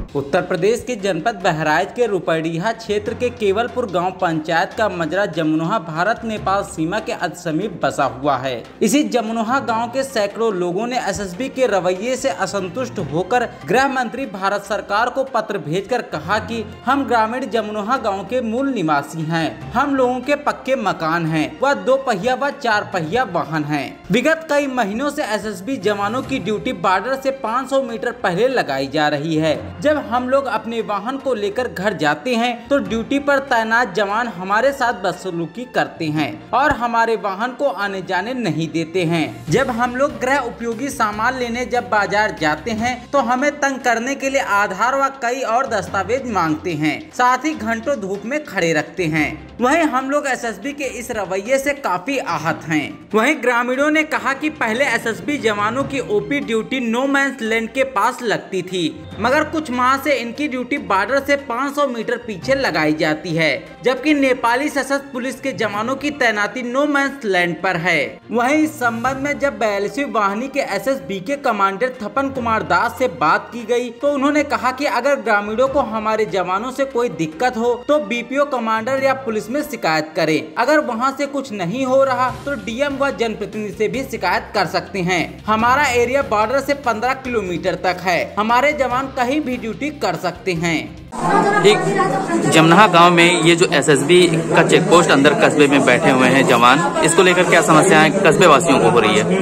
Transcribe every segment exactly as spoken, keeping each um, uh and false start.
उत्तर प्रदेश के जनपद बहराइच के रुपड़िया क्षेत्र के केवलपुर गांव पंचायत का मजरा जमुनोहा भारत नेपाल सीमा के अति समीप बसा हुआ है। इसी जमुनोहा गांव के सैकड़ों लोगों ने एसएसबी के रवैये से असंतुष्ट होकर गृह मंत्री भारत सरकार को पत्र भेजकर कहा कि हम ग्रामीण जमुनोहा गांव के मूल निवासी हैं। हम लोगों के पक्के मकान हैं व दो पहिया व चार पहिया वाहन हैं। विगत कई महीनों से एसएसबी जवानों की ड्यूटी बॉर्डर से पाँच सौ मीटर पहले लगाई जा रही है। जब हम लोग अपने वाहन को लेकर घर जाते हैं तो ड्यूटी पर तैनात जवान हमारे साथ बदसलूकी करते हैं और हमारे वाहन को आने जाने नहीं देते हैं। जब हम लोग गृह उपयोगी सामान लेने जब बाजार जाते हैं तो हमें तंग करने के लिए आधार व कई और दस्तावेज मांगते हैं, साथ ही घंटों धूप में खड़े रखते हैं। वहीं हम लोग एसएसबी के इस रवैये से काफी आहत हैं। वहीं ग्रामीणों ने कहा कि पहले एसएसबी जवानों की OP duty no man's land के पास लगती थी, मगर कुछ माह से इनकी ड्यूटी बॉर्डर से पाँच सौ मीटर पीछे लगाई जाती है, जबकि नेपाली सशस्त्र पुलिस के जवानों की तैनाती नो मैंस लैंड पर है। वहीं इस संबंध में जब बयालीसवीं वाहिनी के एसएसबी के कमांडर थपन कुमार दास से बात की गई तो उन्होंने कहा कि अगर ग्रामीणों को हमारे जवानों से कोई दिक्कत हो तो बीपीओ कमांडर या पुलिस में शिकायत करें। अगर वहां से कुछ नहीं हो रहा तो डीएम व जनप्रतिनिधि से भी शिकायत कर सकते हैं। हमारा एरिया बॉर्डर से पंद्रह किलोमीटर तक है, हमारे जवान कहीं भी ड्यूटी कर सकते हैं। एक जमुनोहा गांव में ये जो एसएसबी का चेक पोस्ट अंदर कस्बे में बैठे हुए हैं जवान, इसको लेकर क्या समस्याएं कस्बे वासियों को हो रही है?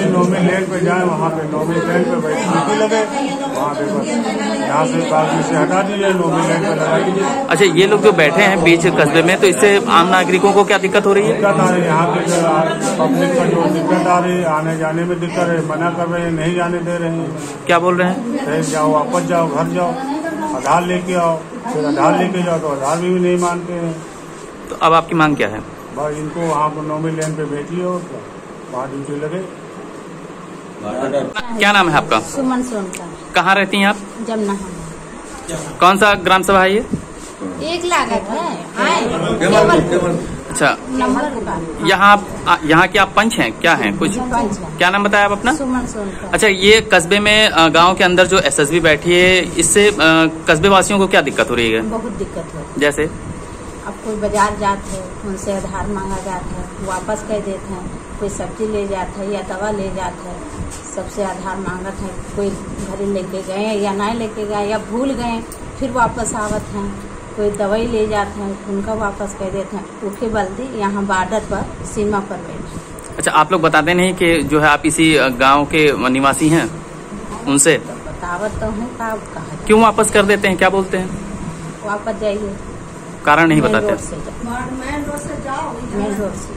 अच्छा, ये लोग जो बैठे हैं बीच कस्बे में, तो इससे आम नागरिकों को क्या दिक्कत हो रही है? यहाँ पे पब्लिक का जो दिक्कत आ रही है, आने जाने में दिक्कत है, मना कर रहे हैं, नहीं जाने दे रहे हैं। क्या बोल रहे हैं? जाओ, वापस जाओ, घर जाओ, आधार लेके आओ, फिर आधार लेके जाओ तो आधार भी नहीं मानते हैं। तो अब आपकी मांग क्या है? बस इनको वहाँ पर नौमी लेन पे भेजिए और वहाँ ड्यूटी लगे। क्या नाम है आपका? सुमन सोनका। कहाँ रहती हैं आप? जमुनोहा। कौन सा ग्राम सभा है ये? एक लागत है। अच्छा, यहाँ यहाँ के आप पंच हैं? क्या हैं कुछ? क्या नाम बताया आप अपना? सुमन सोनका। अच्छा, ये कस्बे में गांव के अंदर जो एसएसबी बैठी है, इससे कस्बे वासियों को क्या दिक्कत हो रही है? बहुत दिक्कत है। जैसे अब कोई बाजार जाते हैं, उनसे आधार मांगा जाता है, वापस कर देते हैं। कोई सब्जी ले जाता है या दवा ले जाता है, सबसे आधार मांगत है। कोई घर लेके गए या नहीं लेके गए या भूल गए, फिर वापस आवत हैं। कोई दवाई ले जाते हैं, उनका वापस कर देते हैं। उनके बल्दी यहाँ बॉर्डर पर सीमा पर बैठे। अच्छा, आप लोग बताते नहीं कि जो है आप इसी गांव के निवासी हैं? उनसे तो बतावत तो हूँ, क्यों वापस कर देते हैं? क्या बोलते हैं? वापस जाइए, कारण नहीं बताते। मेन रोड से जाओ, मेन रोड से।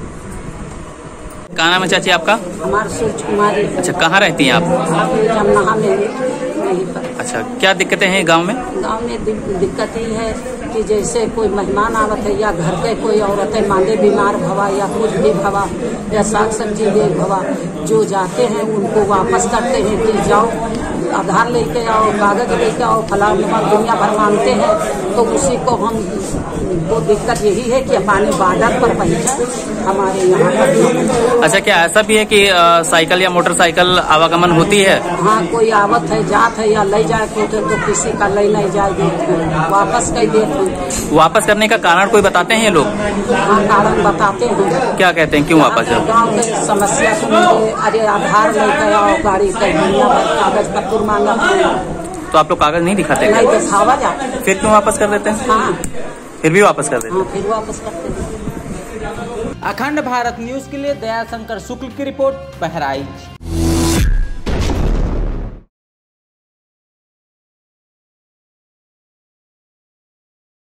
क्या नाम है चाची आपका? सूरज कुमारी। अच्छा, कहाँ रहती हैं आप? जमुनोहा में। अच्छा, क्या दिक्कतें हैं गांव में? गांव में दिक्कत ही है कि जैसे कोई मेहमान आवत है या घर के कोई औरतें मांदे बीमार भवा या कुछ भी भवा या साग सब्जी दे भवा, जो जाते हैं उनको वापस करते हैं कि जाओ आधार लेके आओ, कागज लेके आओ, फलान दुनिया भर मांगते हैं। तो उसी को हम तो दिक्कत यही है कि पानी बॉर्डर पर पहुंचे हमारे यहाँ पर। अच्छा, क्या ऐसा भी है कि आ, साइकिल या मोटरसाइकिल आवागमन होती है? हाँ, कोई आवत है, जात है या ले जाए तो, तो किसी का ले नहीं जाए, वापस कर देते। वापस करने का कारण कोई बताते हैं ये लोग? हाँ, कारण बताते हैं। क्या कहते हैं, क्यों वापस जाओ? गाँव की समस्या सुनिए, अरे आधार लेके आओ, गाड़ी का कागज पत्र मांगा। तो आप लोग कागज नहीं दिखाते? नहीं दिखावा जाता। फिर क्यों वापस कर देते हैं? हाँ, फिर भी वापस कर देते हैं। हाँ, फिर वापस करते हैं। अखंड भारत न्यूज के लिए दयाशंकर शुक्ल की रिपोर्ट, बहराइच।